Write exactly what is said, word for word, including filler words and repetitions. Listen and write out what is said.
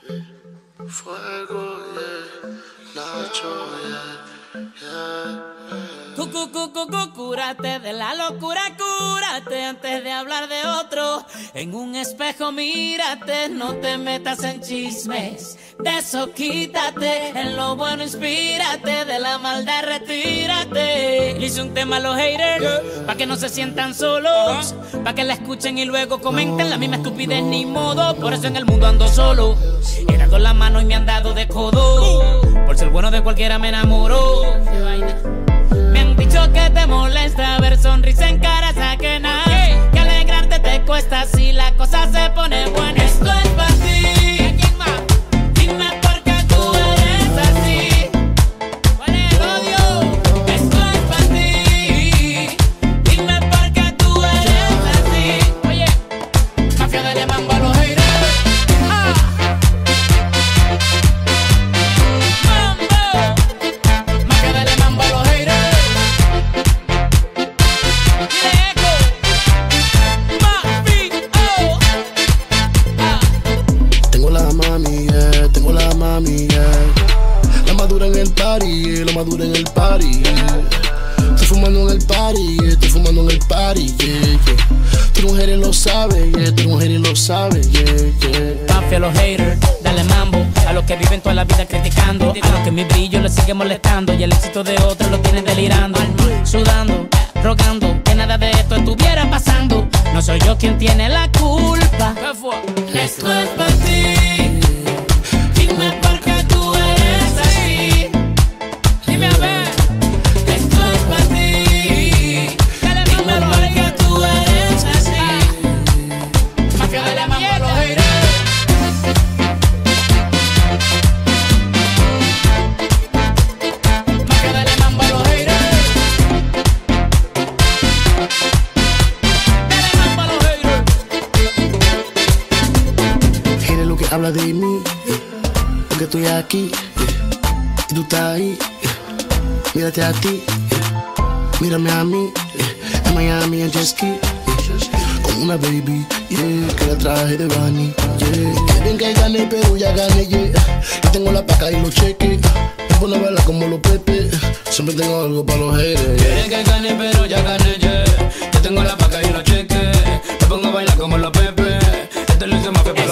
Fuego, yeah. Nacho, yeah, yeah. Cu, cu, cu, cu, cu, cúrate de la locura, cúrate antes de hablar de otro. En un espejo mírate, no te metas en chismes. De eso quítate, en lo bueno inspírate, de la maldad retírate. Hice un tema a los haters, yeah, pa' que no se sientan solos, uh-huh, pa' que la escuchen y luego comenten la misma estupidez, no, ni modo. Por eso en el mundo ando solo, he dado la mano y me han dado de codo. Por ser bueno de cualquiera me enamoro. Qué vaina. Me han dicho que te molesta ver sonrisa en caras ajenas, hey, que alegrarte te cuesta si la cosa se pone buena. Esto es para ti. ¿Quién más? Dime por qué tú eres así. ¿Cuál es el odio? Esto es para ti. Dime por qué tú eres así. Oye, mafia dale mambo a los haters. Ah. Mambo. Mafia dale mambo a los haters. La madura en el party, yeah. Estoy fumando en el party, yeah. Estoy fumando en el party, yeah, yeah. Tu mujer lo sabe, yeah. Tu mujer lo sabe, yeah, yeah. Mafia a los haters, dale mambo a los que viven toda la vida criticando, a los que mi brillo les sigue molestando y el éxito de otros lo tienen delirando, sudando, rogando que nada de esto estuviera pasando. No soy yo quien tiene la culpa. Esto es para ti. Dime por qué tú eres así. Dime a ver. Esto es para ti. Dime por qué tú eres así. Mafia de la mambo a los haters. Mafia de la mambo a los haters. Dale mambo a los haters. Eres lo que habla de mí, porque estoy aquí y tú estás ahí. Mírate a ti, mírame a mí, en Miami en jet ski, con una baby, yeah, que la traje de Bani, yeah. Quieren que gane pero ya gané, yeah. Yo tengo la paca y los cheques, me pone a bailar como los Pepe. Siempre tengo algo para los haters. Quieren que gane pero ya gané, yeah. Yo tengo la paca y los cheques, me pongo a bailar como los Pepe. Esto lo hice más